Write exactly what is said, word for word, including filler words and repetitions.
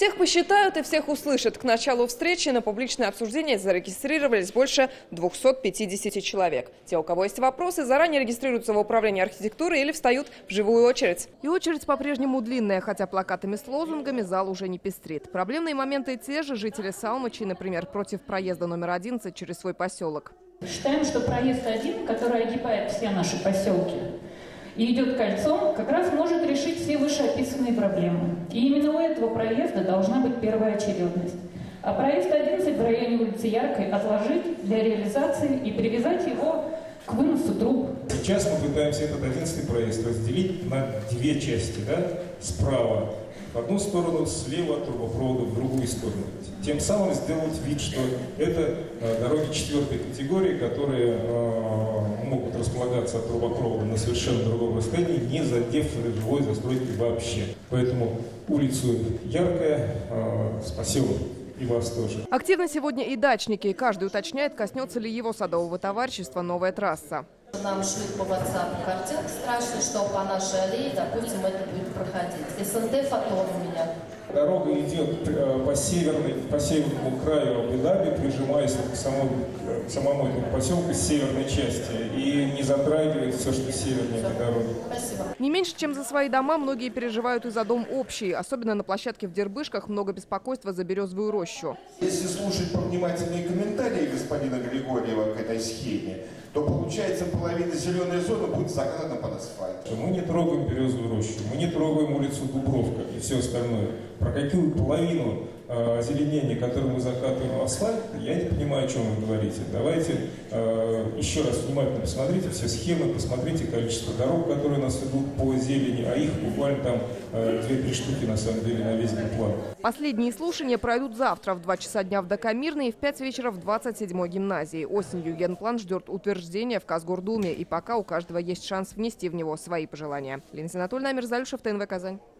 Всех посчитают и всех услышат. К началу встречи на публичное обсуждение зарегистрировались больше двухсот пятидесяти человек. Те, у кого есть вопросы, заранее регистрируются в управлении архитектуры или встают в живую очередь. И очередь по-прежнему длинная, хотя плакатами с лозунгами зал уже не пестрит. Проблемные моменты те же. Жители Салмычей, например, против проезда номер одиннадцать через свой поселок. Считаем, что проезд один, который огибает все наши поселки и идет кольцом, как раз может решить все вышеописанные проблемы. И именно у этого проезда должна быть первая очередность. А проезд одиннадцать в районе улицы Яркой отложить для реализации и привязать его к выносу труб. Сейчас мы пытаемся этот одиннадцатый проезд разделить на две части, да? Справа в одну сторону, слева от трубопровода в другую сторону. Тем самым сделать вид, что это э, дороги четвертой категории, которые э, могут располагаться от трубопровода на совершенно другом расстоянии, не задев живой застройки вообще. Поэтому улицу Яркая э, спасем. И вас тоже. Активно сегодня и дачники. Каждый уточняет, коснется ли его садового товарищества новая трасса. Нам шлют по WhatsApp картинки страшные, что по нашей аллее, допустим, это будет проходить. СНТ фотон у меня. Дорога идет по, северной, по северному краю Абу-Даби, прижимаясь к самому, к самому этому поселку с северной части и не затрагивает все, что севернее этой дороги. Спасибо. Не меньше, чем за свои дома, многие переживают и за дом общий. Особенно на площадке в Дербышках много беспокойства за березовую рощу. Если слушать повнимательные комментарии господина Григорьева к этой схеме, то получается, половина зеленой зоны будет загнана под асфальт. Мы не трогаем березовую рощу, мы не трогаем улицу Дубровка и все остальное. Про какую половину э, озеленения, которую мы закатываем в асфальт, я не понимаю, о чем вы говорите. Давайте э, еще раз внимательно посмотрите все схемы, посмотрите количество дорог, которые у нас идут по зелени, а их буквально там э, две-три штуки на самом деле на весь план. Последние слушания пройдут завтра в два часа дня в Докамирной и в пять вечера в двадцать седьмой гимназии. Осенью генплан ждет утверждения в Казгордуме, и пока у каждого есть шанс внести в него свои пожелания. Лена Анатольевна, Амир Залюшев, ТНВ Казань.